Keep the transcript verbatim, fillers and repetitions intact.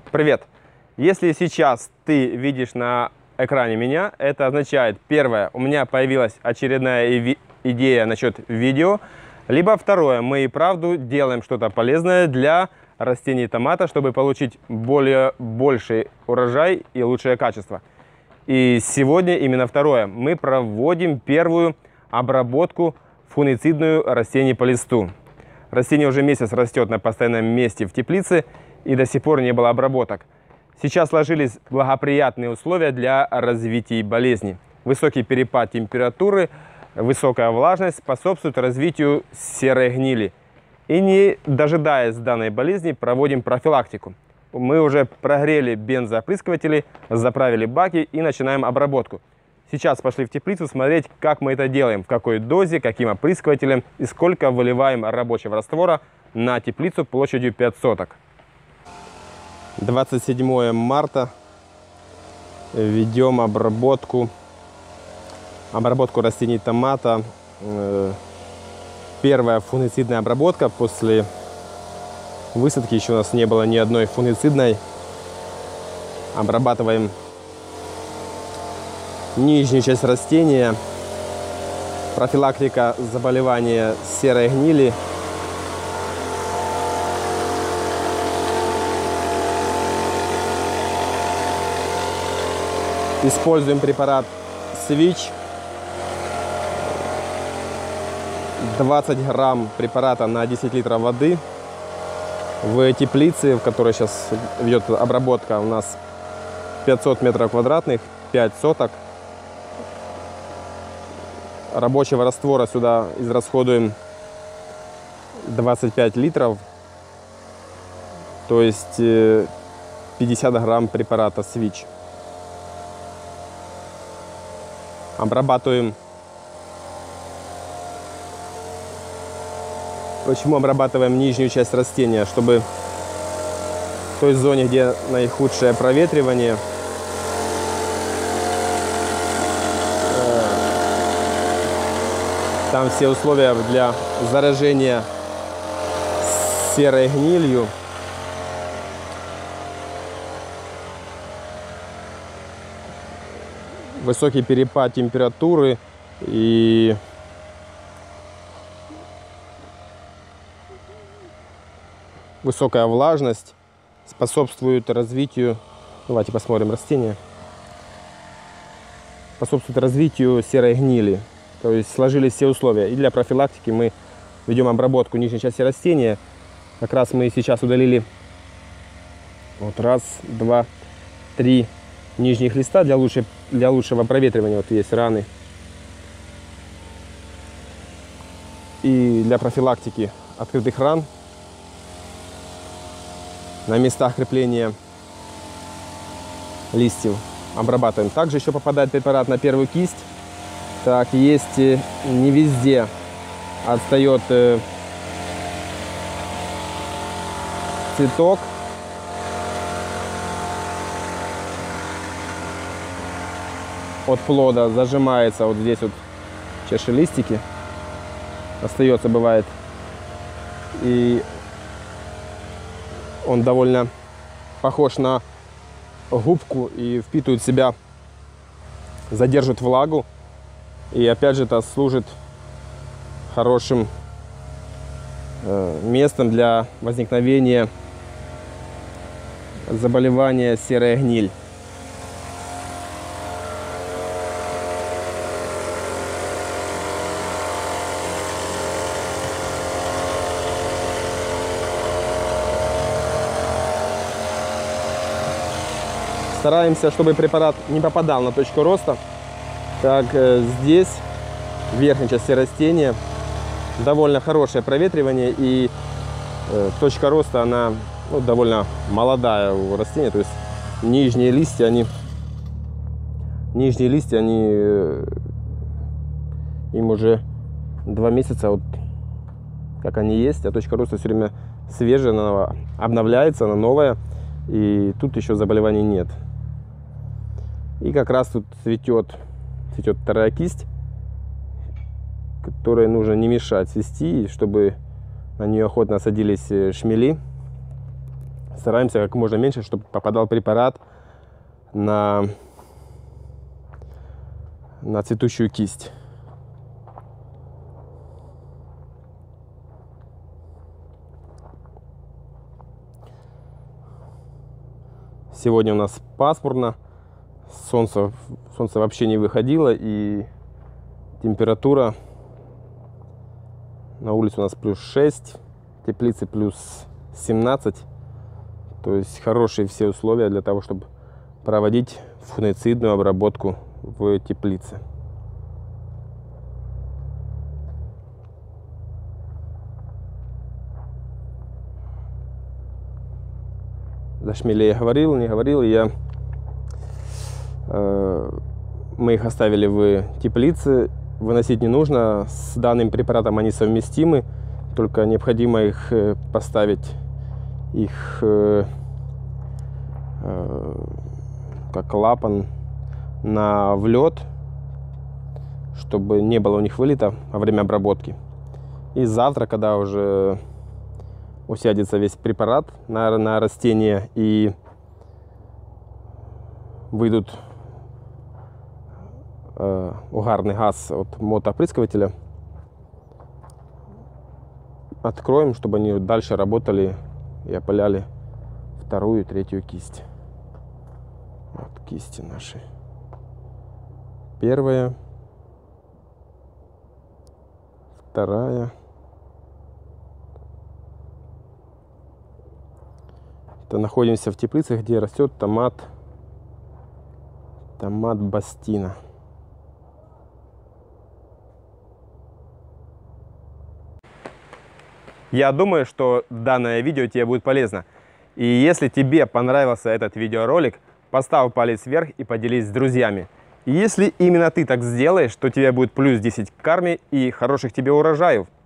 Привет! Если сейчас ты видишь на экране меня, это означает, первое, у меня появилась очередная идея насчет видео, либо второе, мы и правду делаем что-то полезное для растений томата, чтобы получить более больший урожай и лучшее качество. И сегодня именно второе, мы проводим первую обработку фунгицидную растений по листу. Растение уже месяц растет на постоянном месте в теплице, и до сих пор не было обработок. Сейчас сложились благоприятные условия для развития болезни. Высокий перепад температуры, высокая влажность способствуют развитию серой гнили. И не дожидаясь данной болезни, проводим профилактику. Мы уже прогрели бензоопрыскиватели, заправили баки и начинаем обработку. Сейчас пошли в теплицу смотреть, как мы это делаем, в какой дозе, каким опрыскивателем и сколько выливаем рабочего раствора на теплицу площадью пять соток. двадцать седьмое марта. Ведем обработку, обработку растений томата. Первая фунгицидная обработка после высадки. Еще у нас не было ни одной фунгицидной. Обрабатываем нижнюю часть растения. Профилактика заболевания серой гнили. Используем препарат Switch. двадцать грамм препарата на десять литров воды. В теплице, в которой сейчас идет обработка, у нас пятьсот метров квадратных, пять соток. Рабочего раствора сюда израсходуем двадцать пять литров. То есть пятьдесят грамм препарата Switch. Обрабатываем. Почему обрабатываем нижнюю часть растения? Чтобы в той зоне, где наихудшее проветривание, там все условия для заражения серой гнилью. Высокий перепад температуры и высокая влажность способствуют развитию, давайте посмотрим растения, способствуют развитию серой гнили. То есть сложились все условия. И для профилактики мы ведем обработку нижней части растения. Как раз мы сейчас удалили вот раз, два, три нижних листа для, лучше, для лучшего проветривания. Вот есть раны. И для профилактики открытых ран на местах крепления листьев обрабатываем. Также еще попадает препарат на первую кисть. Так, есть не везде отстает цветок. От плода зажимается вот здесь вот чаши листики. Остается, бывает. И он довольно похож на губку и впитывает в себя, задержит влагу. И опять же это служит хорошим э, местом для возникновения заболевания серая гниль. Стараемся, чтобы препарат не попадал на точку роста. Так, здесь, в верхней части растения, довольно хорошее проветривание, и э, точка роста, она ну, довольно молодая у растения. То есть нижние листья, они, нижние листья, они, э, им уже два месяца, вот как они есть, а точка роста все время свежая, она обновляется, она новая, и тут еще заболеваний нет. И как раз тут цветет, цветет вторая кисть, которой нужно не мешать цвести, чтобы на нее охотно садились шмели стараемся как можно меньше, чтобы попадал препарат на, на цветущую кисть. Сегодня у нас пасмурно, солнце, солнце вообще не выходило, и температура на улице у нас плюс шесть, в теплице плюс семнадцать. То есть хорошие все условия для того, чтобы проводить фунгицидную обработку в теплице. За шмелей я говорил, не говорил, я, э, мы их оставили в теплице, выносить не нужно, с данным препаратом они совместимы, только необходимо их поставить, их э, э, как клапан на в лед, чтобы не было у них вылета во время обработки. И завтра, когда уже усядется весь препарат на, на растение и выйдут э, угарный газ от мотоопрыскивателя, откроем, чтобы они дальше работали и опыляли вторую и третью кисть. Вот кисти наши. Первая, вторая. Это находимся в теплице, где растет томат, томат Бастина. Я думаю, что данное видео тебе будет полезно. И если тебе понравился этот видеоролик, поставь палец вверх и поделись с друзьями. И если именно ты так сделаешь, то тебе будет плюс десять к карме и хороших тебе урожаев.